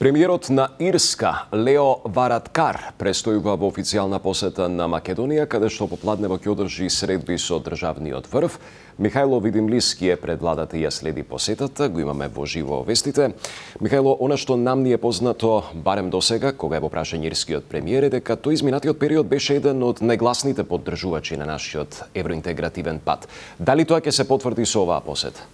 Премиерот на Ирска, Лео Варадкар, престојува во официјална посета на Македонија, каде што попладнево ќе одржи средби со државниот врв. Михајло Видимлиски е пред владата и ја следи посетата, го имаме во живо вестите. Михајло, она што нам ни е познато, барем до сега, кога е во прашање ирскиот премиер, е дека тој изминатиот период беше еден од најгласните поддржувачи на нашиот евроинтегративен пат. Дали тоа ќе се потврди со оваа посета?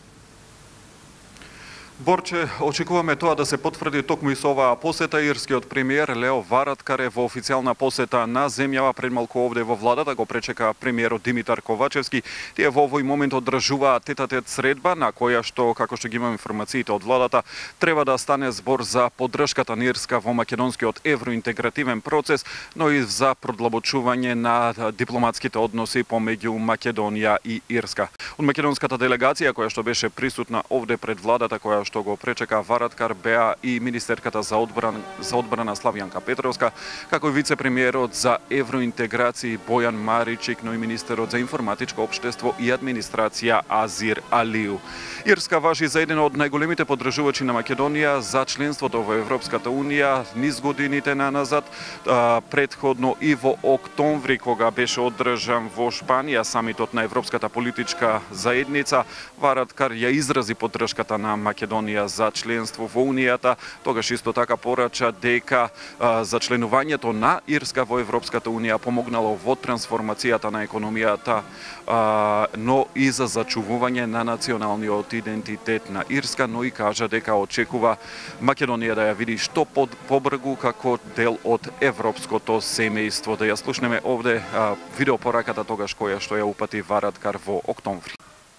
Борче, очекуваме тоа да се потврди токму и со оваа посета. Ирскиот премиер Лео Варадкар е во официјална посета на земјава. Пред малку овде во владата го пречека премиерот Димитар Ковачевски. Тие во овој момент одржуваат тет-а-тет средба на која што, како што ги имаме информациите од владата, треба да стане збор за поддршката на Ирска во македонскиот евроинтегративен процес, но и за продлабочување на дипломатските односи помеѓу Македонија и Ирска. Од македонската делегација која што беше присутна овде пред владата, која што го пречека Варадкар, беа и министерката за одбрана Славјанка Петровска, како и вице-премиерот за евроинтеграција Бојан Маричик, но и министерот за информатичко општество и администрација Азир Алиу. Ирска важи за еден од најголемите поддржувачи на Македонија за членството во Европската унија низ годините наназад, претходно и во октомври кога беше одржан во Шпанија самитот на Европската политичка заедница. Варадкар ја изрази поддршката на Македонија за членство во Унијата, тогаш исто така порача дека за членувањето на Ирска во Европската Унија помогнало во трансформацијата на економијата, но и за зачувување на националниот идентитет на Ирска, но и кажа дека очекува Македонија да ја види што побрзо како дел од европското семејство. Да ја слушнеме овде видеопораката тогаш која што ја упати Варадкар во октомври.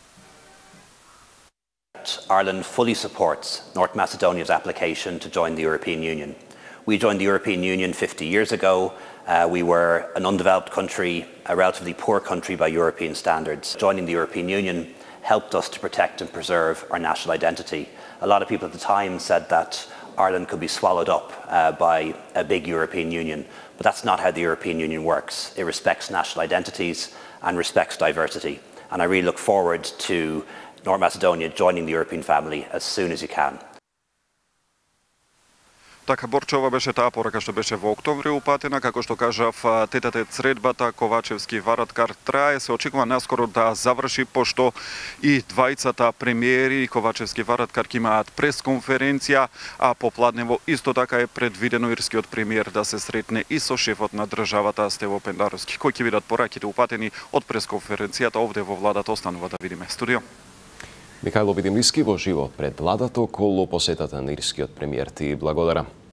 Ireland fully supports North Macedonia's application to join the European Union. We joined the European Union 50 years ago. We were an undeveloped country, a relatively poor country by European standards. Joining the European Union helped us to protect and preserve our national identity. A lot of people at the time said that Ireland could be swallowed up by a big European Union, but that's not how the European Union works. It respects national identities and respects diversity. And I really look forward to North Macedonia joining the European family as soon as you can. Така, Борче, ова беше таа порака што беше во октомври упатена, како што кажав, тет-а-тет средбата Ковачевски Варадкар трае, се очекува наскоро да заврши, пошто и двајцата премиери Ковачевски Варадкар ќе имаат пресконференција, а попладнево исто така е предвидено ирскиот премиер да се сретне и со шефот на државата Стево Пендаровски. Кои ќе бидат пораките упатени од пресконференцијата овде во владата, останува да видиме. Студио. Михајло Видимлиски во живо пред владата околу посетата на ирскиот премиер. Ти благодарам.